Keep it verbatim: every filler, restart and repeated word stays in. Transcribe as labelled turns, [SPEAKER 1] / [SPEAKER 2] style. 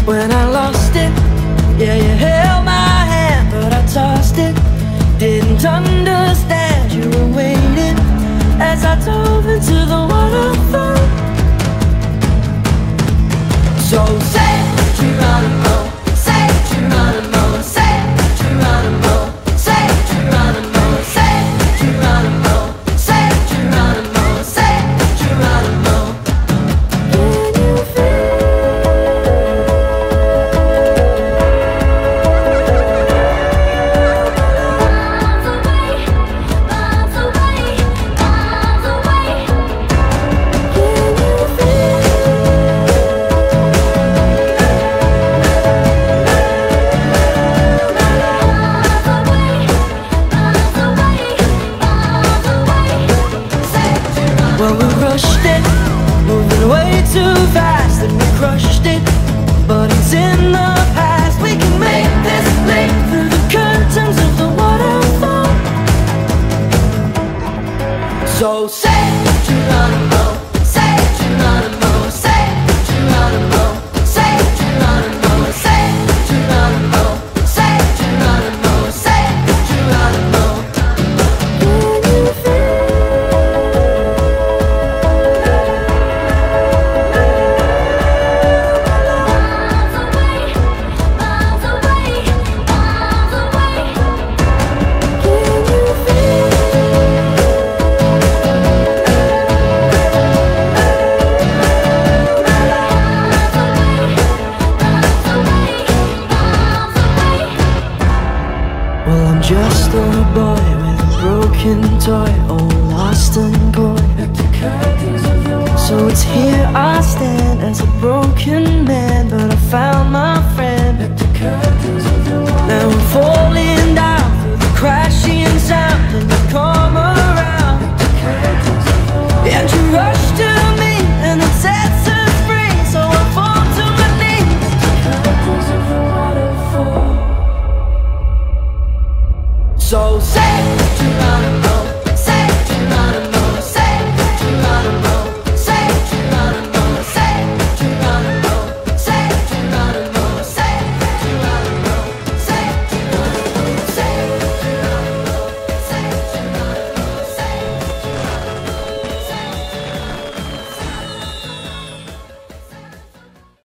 [SPEAKER 1] when I lost it. Yeah, you held my hand, but I tossed it. Didn't understand you were waiting as I dove into the waterfall. So say Geronimo, say Geronimo, say Geronimo, say Geronimo, say Geronimo, say Geronimo, say Geronimo. Can you feel? Well, we rushed it, moving way too fast, and we crushed it, but it's in the past. We can make this leap through the curtains of the waterfall. So say Geronimo, say Geronimo, say Geronimo, say Geronimo, say Geronimo, say Geronimo, say Geronimo. Can you feel? Well, I'm just a boy with a broken toy, all lost and coy. So it's here I stand as a broken man, but I found my friend. Now I'm falling down through the crashing sound, and you come around, and you rush to me, and it sets us free. So I fall to my knees. So say Geronimo.